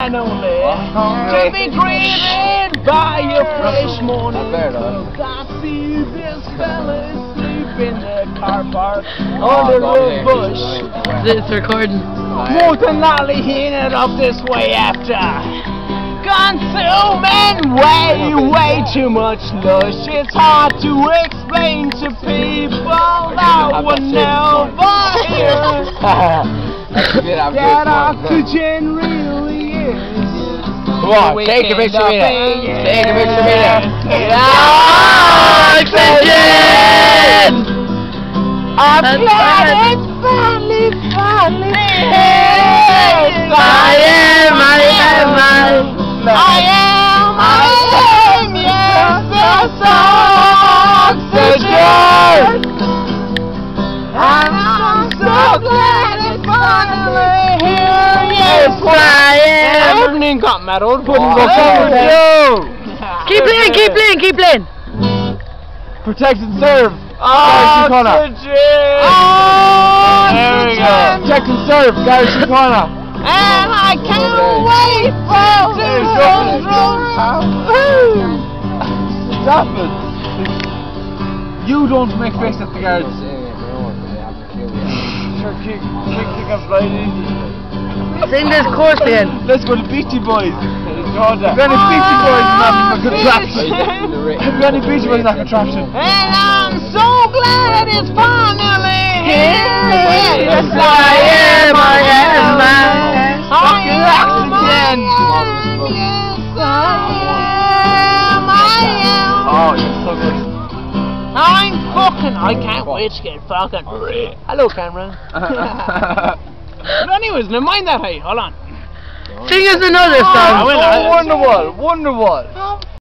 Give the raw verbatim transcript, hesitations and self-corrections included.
and only to be greeted by your fresh morning. I see this fella asleep in the car park under the bush. It's recording. More than likely he ended up this way after consuming way, way too much lush. It's hard to explain to people that would never hear that oxygen really is. Come on, take a picture of me. Take a picture of me. Oxygen! Our planet's finally, finally here. I am, I am, I am. I am, I am, yes, that's oxygen. And I'm so glad it's finally here, yes, I am. I haven't even got metal, but oh, go Keep playing, keep playing, keep playing. Protect and serve. Oxygen. There we go. Protect and serve, Gary Chicana. And I can't wait for the Stop it! You don't make face at the guards. Sure, kick, kick, kick up right easy. Sing this chorus again. Let's go to Beastie Boys. If any Beastie Boys is not a contraption. If any Beastie Boys is not a contraption. And I'm so glad it's finally here. Yes, I am, I am, I am. Fucking oxygen! Yes, I am, I am. Oh, you're so good. I'm fucking, I can't wait to get fucking. Hello, camera. But anyways, never mind that, hey, hold on. Sing us another song. Oh, Wonderwall, Wonderwall.